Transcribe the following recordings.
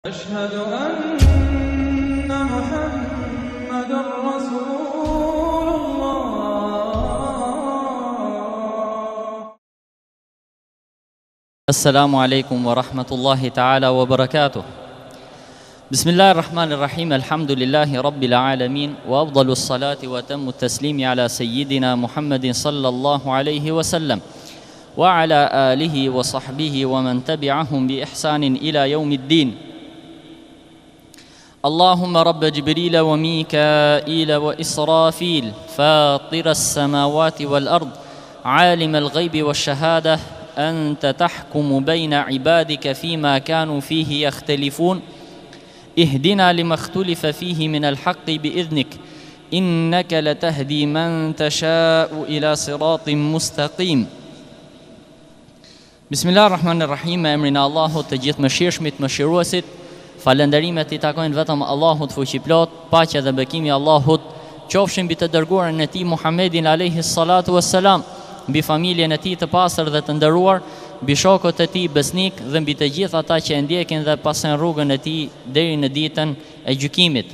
أشهد أن محمدًا رسول الله. السلام عليكم ورحمة الله تعالى وبركاته. بسم الله الرحمن الرحيم. الحمد لله رب العالمين، وأفضل الصلاة وتم التسليم على سيدنا محمد صلى الله عليه وسلم وعلى آله وصحبه ومن تبعهم بإحسان إلى يوم الدين. اللهم رب جبريل وميكائيل وإسرافيل فاطر السماوات والأرض عالم الغيب والشهادة أنت تحكم بين عبادك فيما كانوا فيه يختلفون اهدنا لما اختلف فيه من الحق بإذنك إنك لتهدي من تشاء إلى صراط مستقيم. Bismillahirrahmanirrahim. Me emrin e Allahut të gjithë mëshirshmit, mëshiruesit. Falënderimet i takojnë vetëm Allahut fuqiplot. Paqja dhe bekimi i Allahut qofshin mbi të dërguarin e tij Muhammedin alayhi salatu wassalam, mbi familjen e tij të pastër dhe të nderuar, mbi shokët e tij besnik dhe mbi të gjithë ata që e ndjekin dhe pasën rrugën e tij deri në ditën e gjykimit.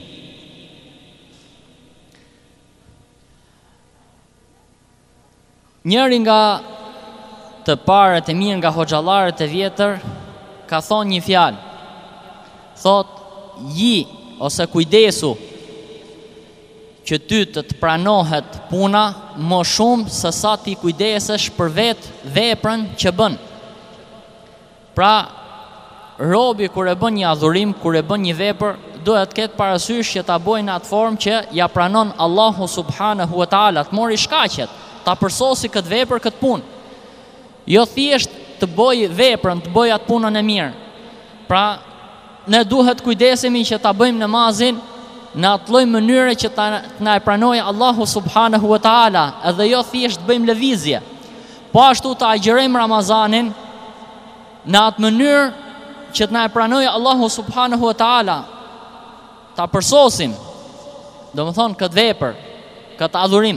Njëri nga të parët e mirë nga hoxhallarët e vjetër ka thonë një fjalë. Thot, ji ose kujdesu që ty të pranohet puna më shumë se sa ti kujdesesh për vetë veprën që bën. Pra, robi kur e bën një adhurim, kur e bën një vepër, duhet të ketë parasysh që ta bëjë në atë formë që ja pranon Allahu subhanahu wa taala, të mori shkaqet, ta përsosi këtë vepër, këtë punë. Jo thjesht të bëj veprën, të bëj atë punën e mirë. Pra, ne duhet kujdesemi që ta bëjmë namazin në atë lloj mënyre që na e pranojë Allahu subhanahu wa taala, edhe jo thjesht të bëjmë lëvizje. Po ashtu ta agjërojmë Ramazanin në atë mënyrë që të na e pranojë Allahu subhanahu wa taala. Ta përsosim, domethënë këtë vepër, këtë adhurim.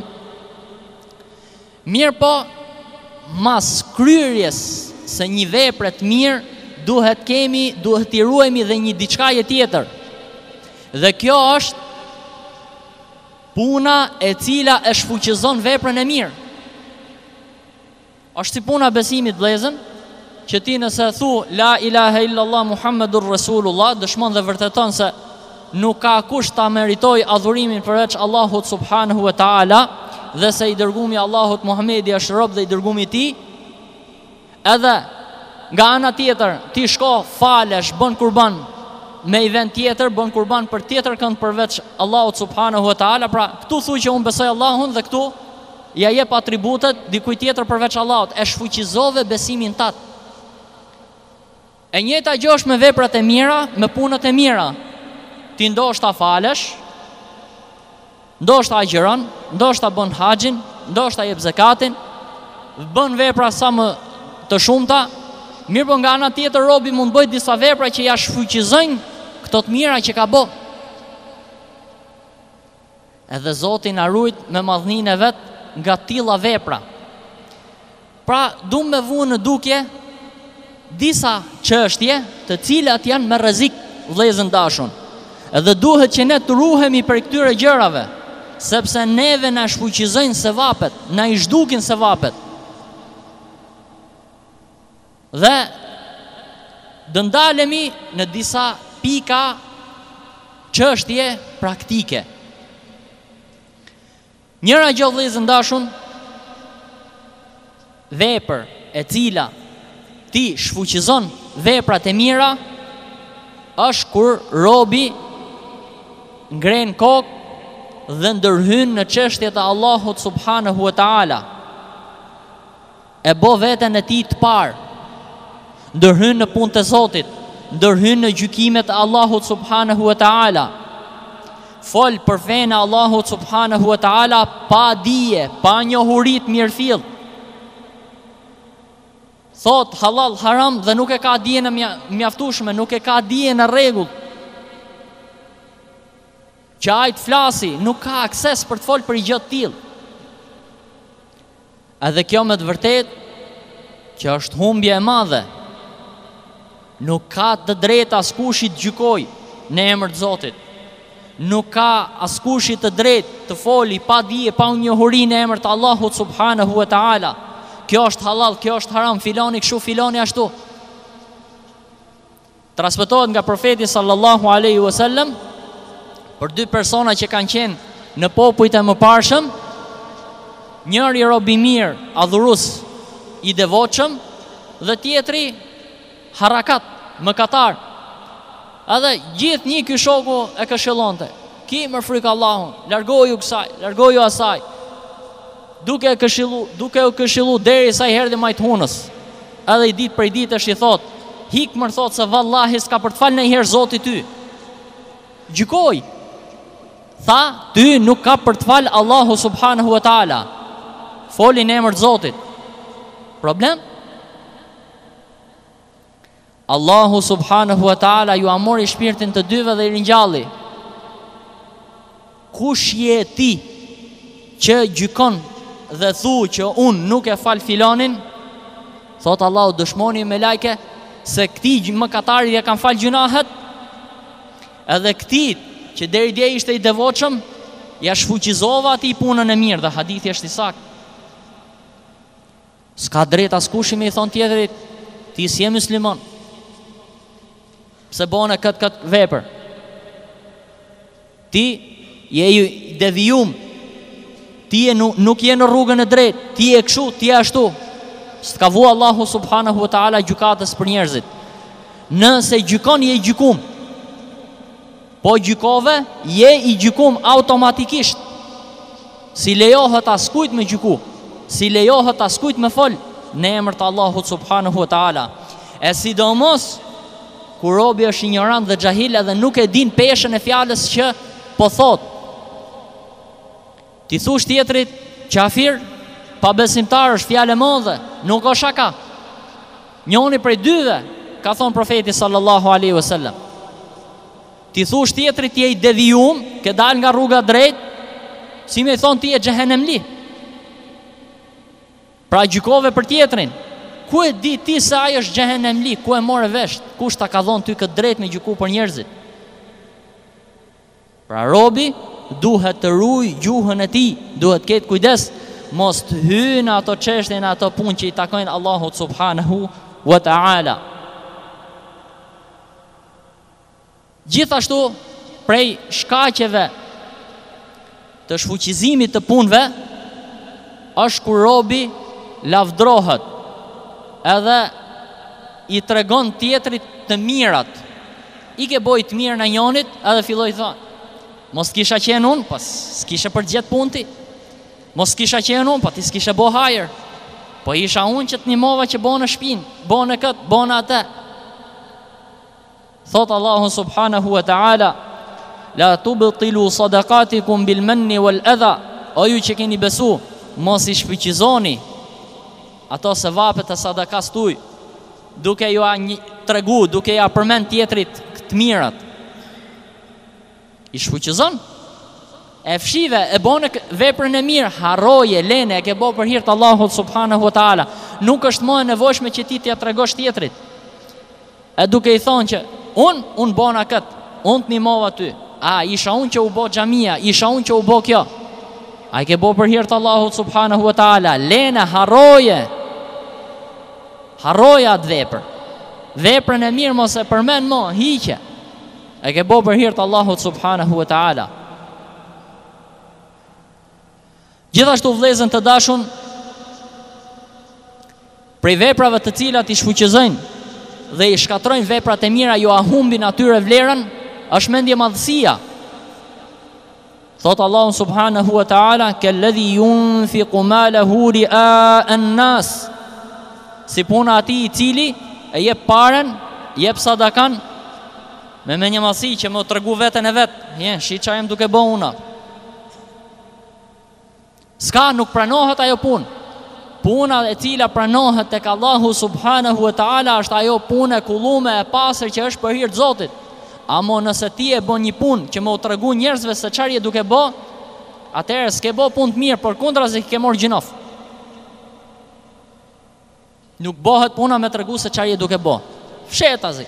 Mirë po, mas kryerjes se një vepre të mirë, duhet t'i ruajmë dhe një diçkaje tjetër. Dhe kjo është puna e cila e shfuqizon veprën e mirë. Është si puna besimit, vëllezër, që ti nëse thu la ilaha illallah Muhammedur Rasulullah, dëshmon dhe vërteton se nuk ka kush ta meritoj adhurimin përveç Allahut subhanahu wa taala, dhe se i dërgumi Allahut Muhamedi është rob dhe i dërgumi i tij. Edhe nga ana tjetër, ti shko falesh, bën kurban me i vend tjetër, bën kurban për tjetër kënd përveç Allahut subhanahu wa taala. Pra, këtu thuaj që unë besoj Allahun dhe këtu ja jep atributet dikujt tjetër përveç Allahut. E shfuqizove besimin tat. E njëjta gjë është me veprat e mira, me punët e mira. Ti ndoshta falesh, ndoshta agjeron, ndoshta bën haxhin, ndoshta jep zakatin, bën vepra sa më të shumta. Mirë po nga ana tjetër robi mund bëjë disa vepra që ja shfuqizojnë këto të mira që ka bë. Edhe Zoti na ruajt me madhninë e vet nga tilla vepra. Pra, duam me vënë në dukje disa çështje të cilat janë me rrezik, vëllezër dashun. Edhe duhet që ne të ruhemi për këtyre gjërave, sepse neve na shfuqizojnë sevapet, na i zhdukin sevapet. Dhe dëndalemi në disa pika çështje praktike. Njëra gjë, vëllezër dashun, vepër e cila ti shfuqizon veprat e mira është kur robi ngren kokë dhe ndërhyn në çështjet e Allahut subhanahu wa taala. E bo veten e tij të parë, ndërhyn në punët e Zotit, ndërhyn në gjykimet e Allahut subhanahu wa taala. Fol për fenë e Allahut subhanahu wa taala pa dije, pa njohurit mirëfill. Thot halal haram dhe nuk e ka dijen e mjaftueshme, nuk e ka dijen e rregull. Që ajtë flasi, nuk ka akses për të folë për i gjë të tillë. Edhe kjo me të vërtet që është humbje e madhe. Nuk ka të drejtë askushi të gjykoj në emër të Zotit. Nuk ka askushi të drejtë të foli pa dije, pa njohuri në emër të Allahut subhanahu wa taala. Kjo është halal, kjo është haram, filani kështu, filani ashtu. Transmetohet nga profeti sallallahu alaihi wasallam për dy persona që kanë qenë në popujt e mëparshëm, njëri rob i mirë, adhurus i devotshëm, dhe tjetri harakat, mëkatar. Edhe gjithë një ky shoku e këshillonte: "Ki më frikë Allahun, largoju kësaj, largoju asaj." Duke u këshillu derisa i erdhi majt hunës. Edhe i ditë për ditësh i thot: "Hik më thot se vallahi s'ka për të fal ndonjëherë Zoti ty." Gjykoj. Tha: "Ty nuk ka për të fal Allahu subhanahu wa taala. Foli në emër të Zotit." Problem? Allahu subhanahu wa taala ju amori shpirtin të dyve dhe i ringjalli. Kush je ti që gjykon dhe thu që unë nuk e fal filanin? Thot Allahu: "Dëshmoni me lajke se këti mëkatari ja kanë fal gjunahet, edhe këti që deri dje ishte i devotshëm, ja shfuqizova ati punën e mirë." Dhe hadithi është i saktë. S'ka drejt askush me i thon tjetrit: "Ti si je musliman, pse bën këtë vepër? Ti je i devijum, ti nuk je në rrugën e drejtë, ti je kështu, ti je ashtu." S'ka vu Allahu subhanahu wa taala gjykatës për njerëzit. Nëse gjykon, je i gjykum. Po gjykove, je i gjykum automatikisht. Si lejohet askujt me gjyku, si lejohet askujt me fol në emër të Allahut subhanahu wa taala. E sidomos kur robi është ignorant dhe xahil edhe nuk e din peshën e fjalës që po thot. Ti thush tjetrit qafir, pa besimtar, është fjalë e madhe, nuk është shaka. Njoni prej dyve, ka thonë profeti sallallahu alaihi wasallam. Ti thush tjetrit je i devijum, ke dal nga rruga drejt, si me thonë ti je xhehenemli. Pra gjykove për tjetrin. Ku e di ti se ai është xhehenemli? Ku e more vesh? Kush ta ka dhënë ty këtë drejt me gjyku për njerëzit? Pra robi duhet të ruaj gjuhën e tij, duhet të ketë kujdes, mos të hyjë në ato çështje, në ato punë që i takojnë Allahut subhanahu wa taala. Gjithashtu, prej shkaqeve të shfuqizimit të punëve është kur robi lavdrohet edhe i tregon tjetrit të mirat. I ke boj të mirë në njonit edhe filloj thonë: "Mos kisha qenë unë, pas s'kisha për gjetë punë ti. Mos kisha qenë unë, pa ti s'kisha bo hajër. Po isha unë që të nimova që bo në shpinë, bo në këtë, bo në atë." Thot Allahu subhanahu wa ta'ala: "La tubtilu sadaqatikum bil manni wal adha." O ju që keni besu, mos i shfrytëzoni ato se vapet e sadakas tuaj, duke ju tregu, duke ja përmend tjetrit të mirat. I shfuqizon, e fshive, e bone veprën e mirë, harroje, lene, e ke bo për hir të Allahut subhanahu wa taala. Nuk është më e nevojshme që ti t'ja tregosh tjetrit. E duke i thonë që unë bona këtë, unë të nimova ty. Isha unë që u bo Xhamia, isha unë që u bo kjo. I ke bo për hir të Allahut subhanahu wa taala. Lene, harroje. Harroje atë vepër. Veprën e mirë mos e përmend më, hiqe. E ke bo për hir të Allahut subhanahu wa taala. Gjithashtu vëllezër të dashun, prej veprave të cilat i shfuqizojnë dhe i shkatrojnë veprat e mira, jo ahumbin atyre vlerën, është mendje madhësia. Thot Allahu subhanahu wa taala: "Kalladhi yunfiqu malahu ri'a an-nas." Si puna atij i cili e jep parën, jep sadakan me menjëmasi që më tregu veten e vet. Shi çfarë jam duke bë una. Ska, nuk pranohet ajo punë. Puna e cila pranohet tek Allahu subhanahu wa taala është ajo punë e kullume e pastër që është për hir të Zotit. Amo nëse ti e bën një punë që më u tregu njerëzve se çfarë je duke bë, atëherë s'ke bë punë të mirë, përkundrazi ke marrë gjinof. Nuk bëhet puna me tregu se çfarë je duke bë. Fshetazi.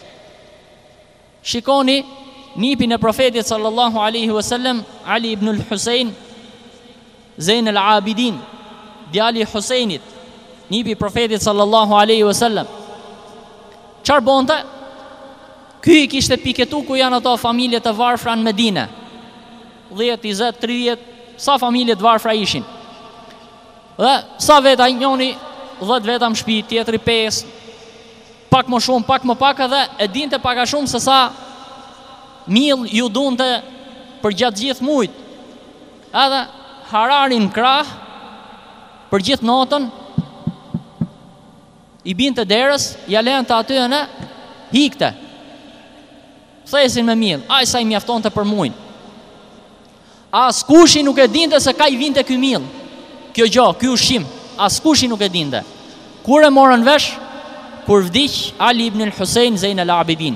Shikoni nipin e profetit sallallahu alaihi wasallam, Ali ibn al-Husayn Zein al-Abidin, djali i Husejnit, nipi i profetit sallallahu alaihi wasallam. Çfarë bonte? Ky I kishte piketu ku janë ato familje të varfra në Medinë. 10, 20, 30, sa familje të varfra ishin. Dhe sa veta njoni 10 veta në shtëpi, tjetri 5, pak më shumë, pak më pak, edhe e dinte pak a shumë se sa mill ju dunte për gjatë gjithë muajit. Edhe hararin krah për gjithë natën, I binte derës, ja lente aty në hikte. Thesin me mill, aj sa I mjaftonte për muajin. As kushi nuk e dinte se ka I vinte ky mill. Kjo gjë, ky ushqim, as kushi nuk e dinte. Kur e morën vesh, kur vdiq Ali ibn al-Husayn Zein al-Abidin.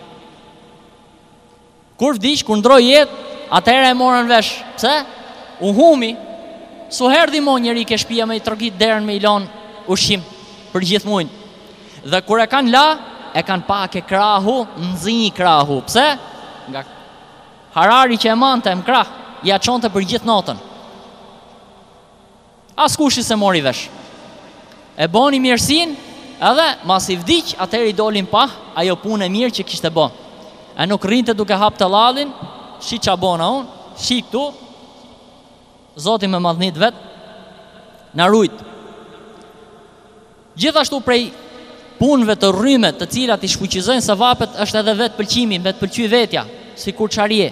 Kur vdiq, kur ndroi jetë, atëherë e morën vesh. Pse? U humi. Su herdi mo njeri ke shtëpia me I trokit derën me I lon ushqim për gjithë muajin. Dhe kur e kanë la, e kanë pak e krahu, nxini krahu. Pse? Nga harari që e mante më krah, ja çonte për gjithë natën. As kushi se mori vesh. E boni mirësin, edhe mas I vdiq, atëherë I dolin pa ajo punë e mirë që kishte bë. E nuk rrinte duke hap të lallin, shi qa bona unë, shi këtu, Zoti me madhnit vet na rujt. Gjithashtu prej punëve të rryme të cilat I shfuqizojnë sevapet është edhe vetë pëlqimi, vetë pëlqy vetja, si kur çarje.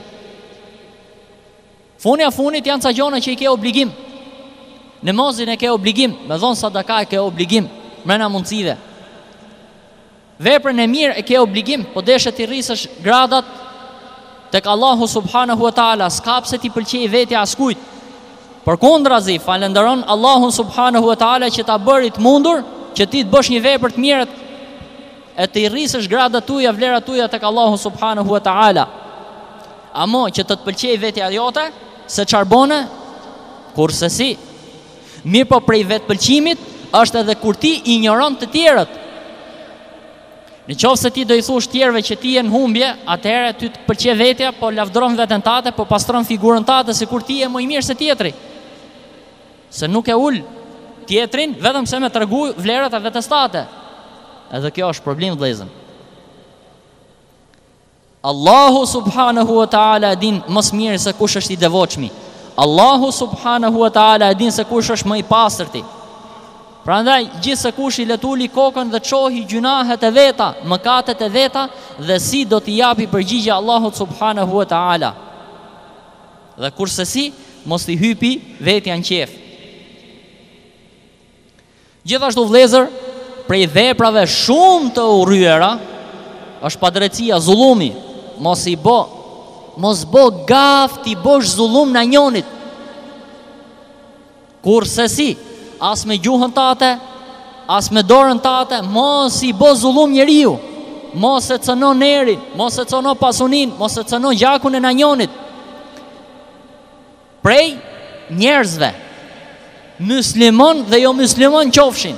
Funja funit janë ca gjona që I ke obligim. Namazin e ke obligim, me dhon sadaka e ke obligim, mrena mundësive. Veprën e mirë e ke obligim, po deshet I rrisësh gradat tek Allahu subhanahu wa taala, s'ka pse ti pëlqej vetja askujt. Përkundrazi, falenderon Allahun subhanahu wa taala që ta bëri të mundur që ti të bësh një vepër të mirë e të I rrisësh gradat tuaja, vlerat tuaja tek Allahu subhanahu wa taala. Amo që të pëlqej vetja jote, se çfarë bone, kurse si. Mirë po prej vetë pëlqimit është edhe kur ti ignoron të tjerët. Në qoftë se ti do I thush tjerëve që ti je në humbje, atëherë ty të pëlqej vetja, po lavdron veten tate, po pastron figurën tate, sikur ti je më I mirë se tjetri. Se nuk e ul tjetrin vetëm se me tregu vlerat e vetes tate. Edhe kjo është problem vëllezër. Allahu subhanahu wa taala din më së miri se kush është I devotshmi. Allahu subhanahu wa taala din se kush është më I pastërti. Prandaj gjithë se kush I letuli kokën dhe çohi gjunahet e veta, mëkatet e veta, dhe si do t'i japi përgjigje Allahut subhanahu wa taala. Dhe kurse si, mos t'i hypi vetja në qef. Gjithashtu vëllezër, prej veprave shumë të urryera është padrejtia, zullumi. Mos bo gaf t'i bosh zullum në njonit. Kurse si, as me gjuhën tate, as me dorën tate, mos I bo zullum njeriu. Mos e cënon nerin, mos e cënon pasunin, mos e cënon gjakun e në njonit. Prej njerëzve, muslimon dhe jo muslimon qofshin.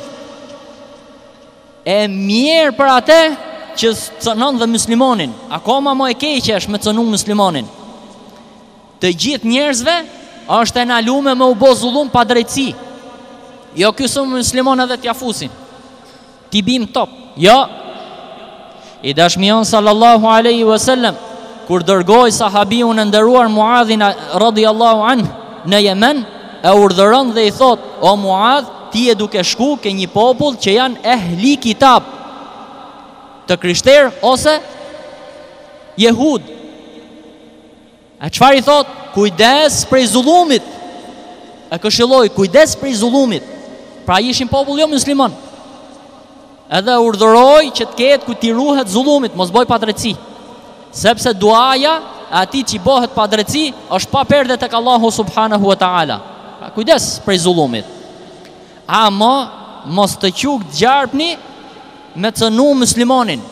E mirë për atë që cënon dhe muslimonin, akoma më e keqe është me cënu muslimonin. Të gjithë njerëzve është e nalume me u bo zullum pa drejtësi. Jo kësë muslimon edhe t'ja fusin, t'i bim top. Jo. I dashmion sallallahu alaihi wasallam kur dërgoi sahabiun e nderuar Muadhin radhiyallahu anhu në Yemen, e urdhëron dhe I thot: "O Muadh, ti je duke shku ke një popull që janë ehli kitab, të krishterë ose jehud." E çfarë I thot? Kujdes prej zullumit. E këshilloi, kujdes prej zullumit. Pra ishin popull jo muslimon. Edhe urdhëroi që të ketë ku t'i ruhet zullumit, mos boj padrejtësi. Sepse duaja e atij që bëhet padrejtësi është pa perde tek Allahu subhanahu wa taala. Pra kujdes prej zullumit. Ama mos të quk gjarpni me cënu muslimonin.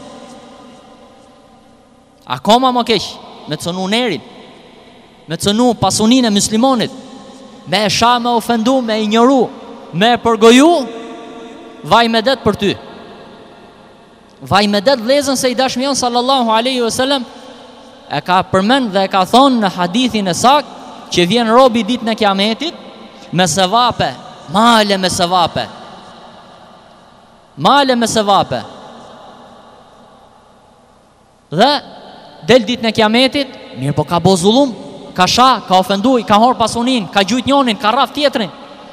Akoma më keq, me cënu nerin, me cënu pasunin e muslimonit, me e sha, me ofendu, me ignoru, me e përgoju, vaj me det për ty. vaj me det vlezën se i dashmion sallallahu alaihi wasallam e ka përmend dhe e ka thonë në hadithin e sakt që vjen robi ditën e kiametit me sevape, male me sevape. Male me sevape. Dhe del ditën e kiametit, mirë po ka bo zullum, ka sha, ka ofenduj, ka hor pasunin, ka gjujt njonin, ka raf tjetrin.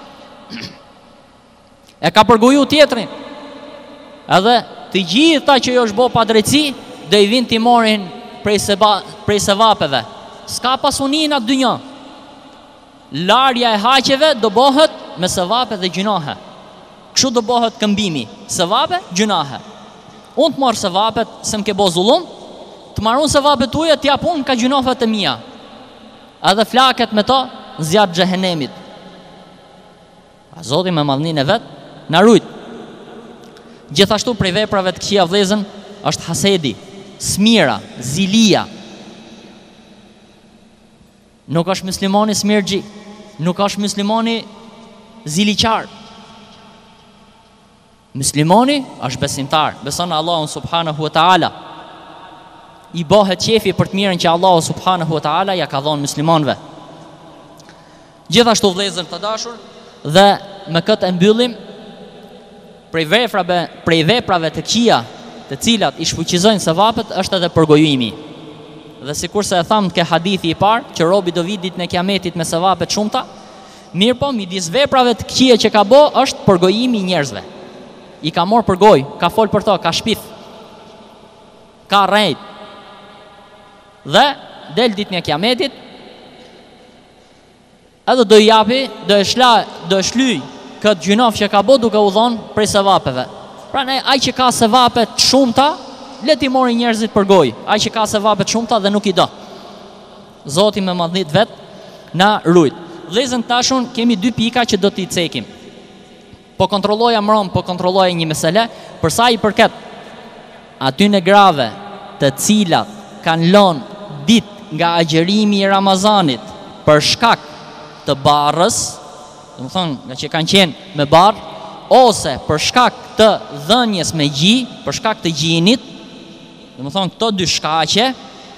E ka përgoju tjetrin. Edhe të gjitha që jo është bo pa drejtësi, dhe i vin t'i morin prej sevapeve. S'ka pasunin atë dynja. Larja e haqeve do bohet me sevape dhe gjunahe. Kështu do bohet këmbimi. Sevape, gjunahe. Unë të marë sevapet se m'ke bo zullum, të marun sevapet tuja t'ja pun ka gjunafet e mija. Edhe flaket me to zjarë xhehenemit. A Zoti me madhnin e vetë na rujt. Gjithashtu prej veprave të këqija vëllezën është hasedi, smira, zilia. Nuk është muslimani smirgji, nuk është muslimani ziliqar. Muslimani është besimtar, beson në Allahun subhanahu wa taala. I bëhet qefi për të mirën që Allahu subhanahu wa taala ja ka dhënë muslimanëve. Gjithashtu vëllezër të dashur, dhe me këtë e mbyllim prej veprave të këqija, të cilat i shfuqizojnë sevapet, është edhe përgojimi. Dhe sikur se e thamë ke hadithi i parë, që robi do vi ditën e kiametit me sevapet shumta, mirë po midis veprave të këqija që ka bë është përgojimi i njerëzve. I ka morë përgoj, ka fol për to, ka shpif, ka rrejt. Dhe del ditën e kiametit, edhe do i japi, do e shlyj këtë gjunaf që ka bë duke u dhonë prej sevapeve. Pra ne, ai që ka sevape të shumta, le t'i mori njerëzit përgoj. Ai që ka sevape të shumta dhe nuk i do. Zoti me madhnit vet na rujt. Vëllezër tashun kemi dy pika që do t'i cekim. Po kontrolloja mron, po kontrolloja një mesele, për sa i përket aty në grave të cilat kanë lënë ditë nga agjerimi i Ramazanit për shkak të barrës, do të thonë nga që kanë qenë me barr, ose për shkak të dhënjes me gji, për shkak të gjinit, do të thonë këto dy shkaqe,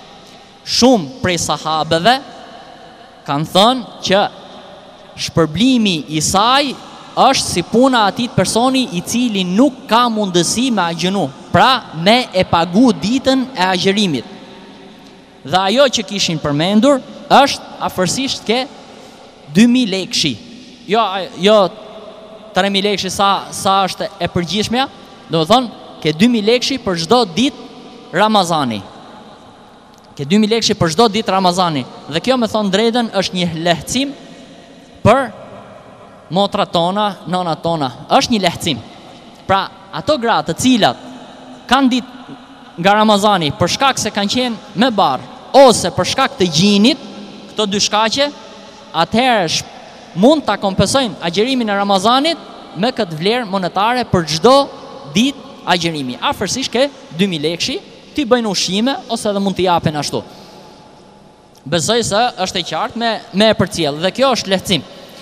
shumë prej sahabeve kanë thënë që shpërblimi i saj është si puna atit personi i cili nuk ka mundësi me agjënu, pra me e pagu ditën e agjerimit. Dhe ajo që kishin përmendur është afërsisht ke 2000 lekëshi. Jo 3000 lekëshi sa është e përgjithshmja, do të thonë ke 2000 lekëshi për çdo ditë Ramazani. Ke 2000 lekëshi për çdo ditë Ramazani. Dhe kjo me thonë drejtën është një lehtësim për motrat tona, nonat tona. Është një lehtësim. Pra ato gra të cilat kanë ditë nga Ramazani për shkak se kanë qenë me barr ose për shkak të gjinit, këto dy shkaqe, atëherë mund ta kompensojnë agjerimin e Ramazanit me këtë vlerë monetare për çdo ditë agjerimi. Afërsisht ke 2000 lekëshi, ti bëjnë ushqime ose edhe mund t'i japen ashtu. Besoj se është e qartë me e përcjell dhe kjo është lehtësim.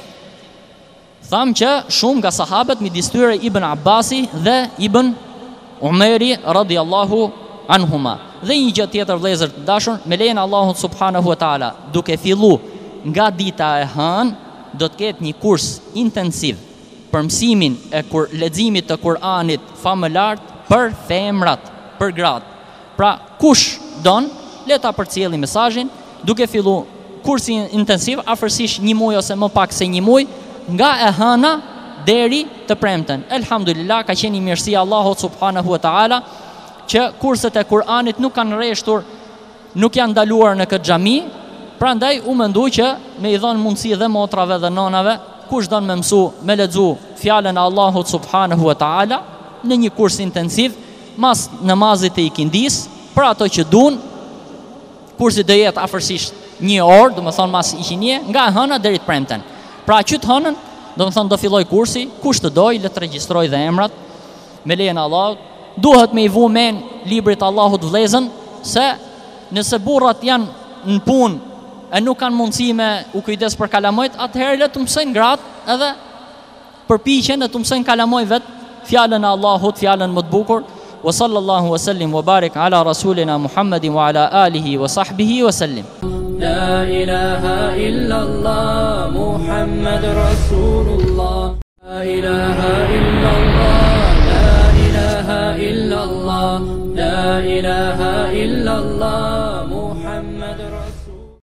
Thamë që shumë nga sahabët midis tyre Ibn Abbasi dhe Ibn Umeri radiallahu anhuma. Dhe një gjë tjetër vëllezër të dashur, me lejen e Allahut subhanahu wa taala, duke fillu nga dita e hënë, do të ketë një kurs intensiv për mësimin e leximit të Kur'anit famëlar për femrat, për gratë. Pra kush don, le ta përcjelli mesazhin, duke fillu kursi intensiv afërsisht një muaj ose më pak se një muaj, nga e hëna deri të premten. Elhamdulillah, ka qenë një mirësi Allahut subhanahu wa taala që kurset e Kur'anit nuk kanë rreshtur, nuk janë ndaluar në këtë xhami, prandaj u mendoj që me i dhënë mundësi dhe motrave dhe nonave, kush don me mësu, me lexu fjalën e Allahut subhanahu wa taala në një kurs intensiv, mas namazit të ikindis, për ato që duan, kursi do jetë afërsisht një orë, do të thonë mas iqinie, nga e hëna deri të premten. Pra që të hënën, do të thonë do filloj kursi, kush të doj, le të regjistroj dhe emrat, me lejen e Allahut. Duhet me i vu men librit Allahut vëllezën, se nëse burrat janë në punë e nuk kanë mundësi me u kujdes për kalamojt, atëherë le të mësojnë gratë edhe përpiqen e të mësojnë kalamoj vetë fjalën e Allahut, fjalën më të bukur, wa sallallahu wa sallim wa barik ala rasulina Muhammadin wa ala alihi wa sahbihi wa sallim. لا إله إلا الله محمد رسول الله لا إله إلا الله لا إله إلا الله لا إله إلا الله